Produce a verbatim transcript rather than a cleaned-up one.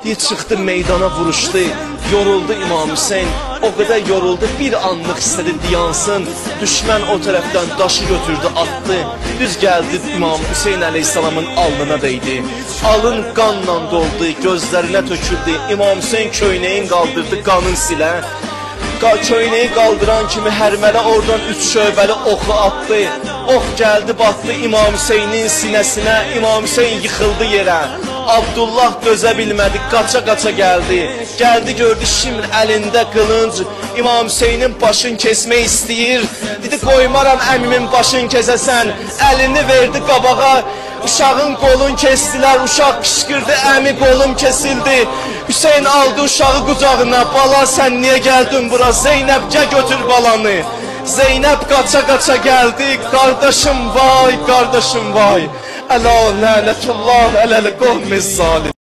diye çıxdı meydana vuruşdu. Yoruldu İmam Hüseyin, o qədər yoruldu, bir anlıq istədi diyansın. Düşmən o tərəfdən daşı götürdü, attı. Düz gəldi İmam Hüseyin əleyhissalamın alnına değdi. Alın qanla doldu, gözlərinə töküldü. İmam Hüseyin köynəyin qaldırdı, qanın silə. Köynəyi qaldıran kimi hərmələ oradan üç şöbəli oxu attı. Ox gəldi, batdı İmam Hüseynin sinəsinə. İmam Hüseyin yıxıldı yerə. Abdullah dözə bilmədi, qaça-qaça gəldi. Gəldi, gördü Şimr əlində qılınc. İmam Hüseynin başını kesmək istəyir. Dedi, qoymaram əmimin başını kesəsən. Əlini verdi qabağa. Uşağın qolun kestilər, uşaq qışqırdı, əmi qolum kesildi. Hüseyin aldı uşağı qucağına, bala sən niyə gəldin bura? Zeynəb gəl götür balanı. Zeynəb qaça-qaça gəldi, qardaşım vay, qardaşım vay. Əla lənətullah ələl qovmiz zalim.